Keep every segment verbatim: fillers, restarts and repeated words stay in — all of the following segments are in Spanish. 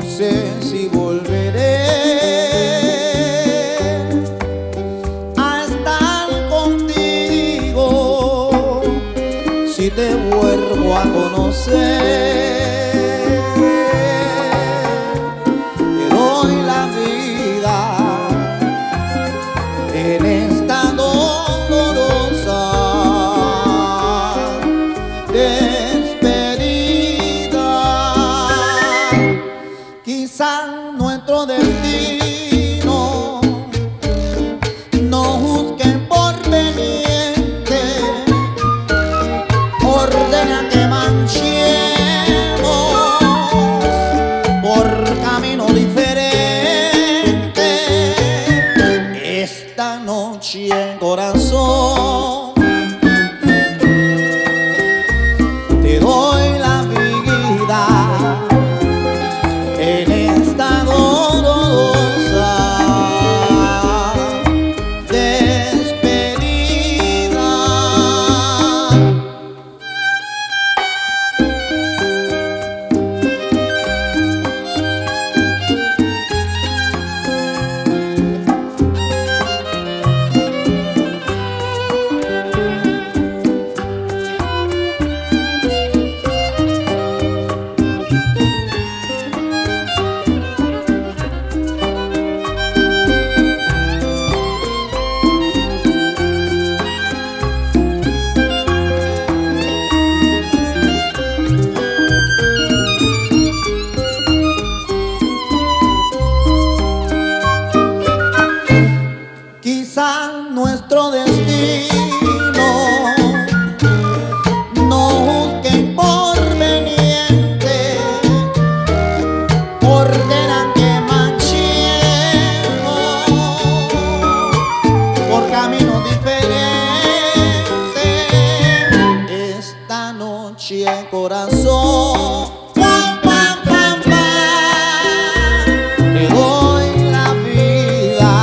sé si volveré a estar contigo, si te vuelvo a conocer. Te doy la vida en esta dolorosa despedida. Quizá nuestro destino no juzguen por veniente, ordena que manchemos por camino diferente. Esta noche en corazón te doy la vida en esta dolorosa despedida. Quizá nuestro destino no juzguen por veniente, ordenan que manchemos por caminos diferentes. Esta noche corazón, pam, pam, pam, pam, te doy la vida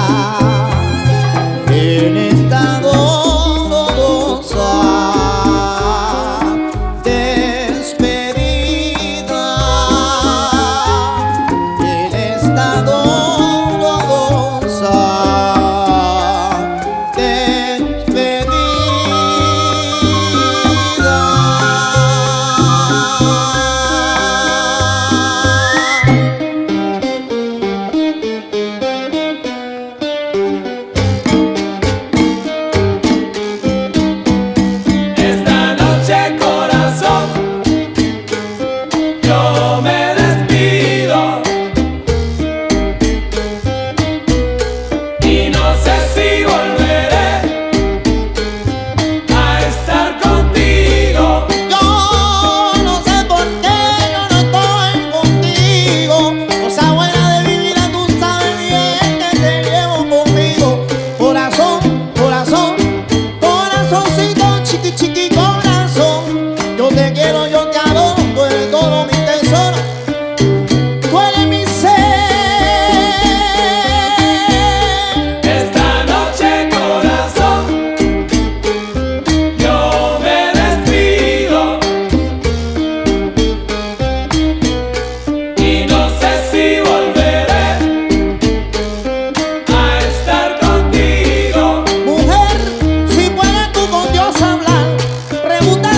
en esta dolorosa despedida. En esta dolorosa despedida.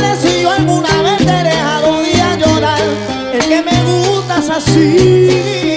Así